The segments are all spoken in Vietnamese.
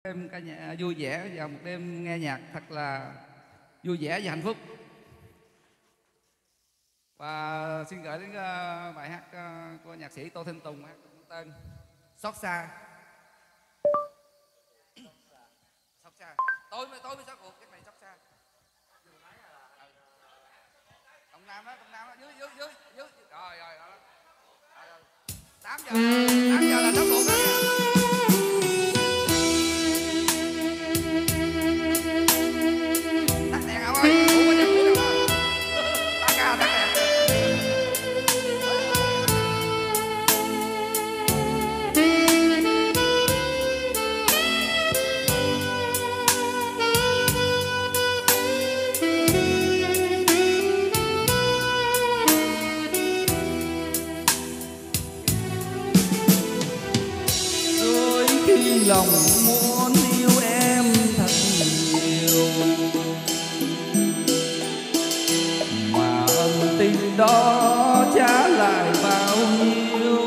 Đêm ca nhạc vui vẻ và một đêm nghe nhạc thật là vui vẻ và hạnh phúc. Và xin gửi đến bài hát của nhạc sĩ Tô Thanh Tùng, hát tên Xót Xa. Xót Xa. Tôi mới xót cuộc, cái này xót xa. Cộng Nam đó, dưới. Rồi. 8 giờ là xót cuộc đó. Lòng muốn yêu em thật nhiều mà ân tình đó trả lại bao nhiêu.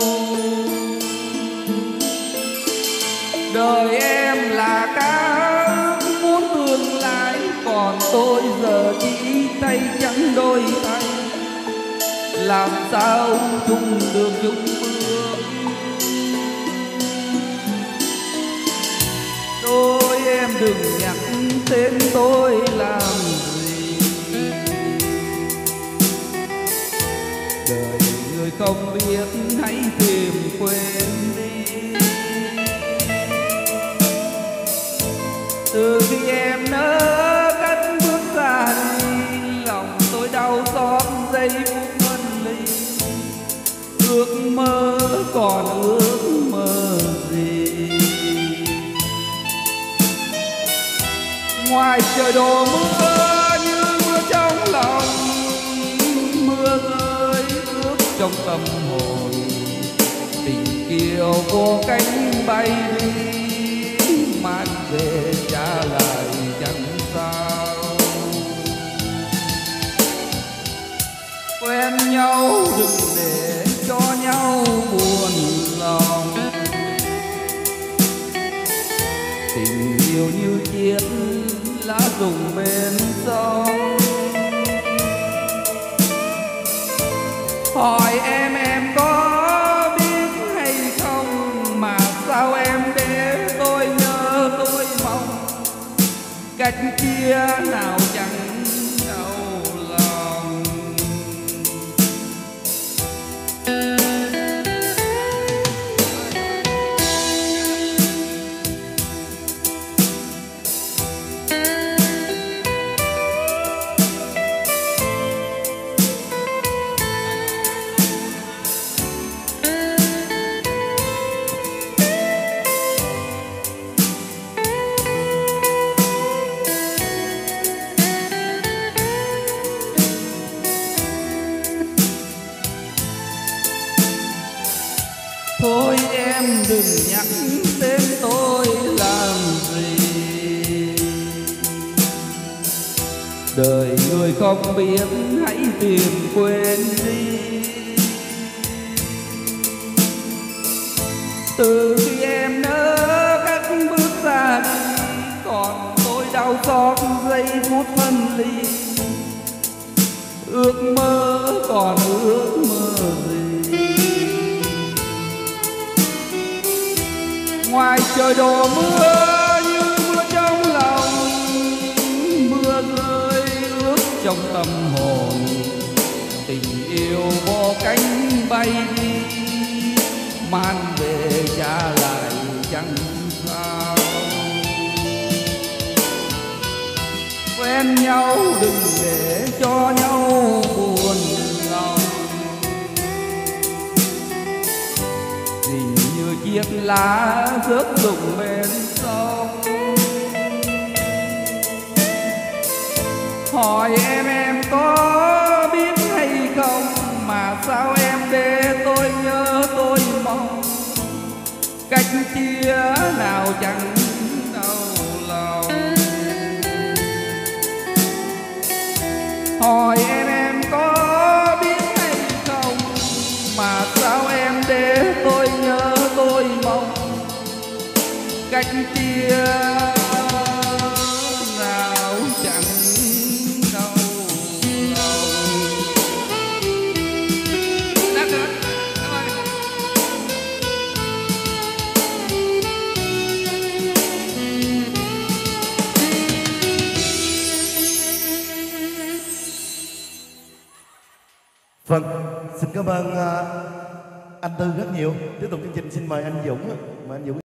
Đời em là cá muốn tương lai, còn tôi giờ chỉ tay trắng đôi tay, làm sao chung được chung bước. Ôi em đừng nhắc tên tôi làm gì, đời người không biết hãy tìm quên đi. Từ khi em nỡ cất bước ra đi, lòng tôi đau xót giây phút phân ly. Ước mơ còn ước mơ gì, ngoài trời đổ mưa như mưa trong lòng, mưa rơi ướt trong tâm hồn. Tình kiều vô cánh bay đi, mang về trả lại chẳng sao. Quen nhau đừng để cho nhau buồn lòng, tình yêu như chiếc lá rụng bên sông. Hỏi em có biết hay không, mà sao em để tôi nhớ tôi mong. Cách chia nào chẳng đau lòng. Thôi em đừng nhắc tên tôi làm gì, đời người không biết hãy tìm quên đi. Từ khi em nỡ cất bước ra đi, còn tôi đau xót giây phút phân ly. Ước mơ còn ước mơ gì, ngoài trời đổ mưa như mưa trong lòng, mưa rơi ướt trong tâm hồn. Tình yêu vô cánh bay đi, mang về trả lại chẳng sao. Quen nhau đừng để cho nhau buồn lòng, tình như chiếc lá rớt rụng bên sông. Hỏi em có biết hay không, mà sao em để tôi nhớ tôi mong. Cách chia nào chẳng đau lòng. Hỏi em có biết hay không, mà sao em để tôi nhớ tôi mong. Cách chia Vâng, xin cảm ơn anh Tư rất nhiều. Tiếp tục chương trình xin mời anh Dũng. Mời anh Dũng.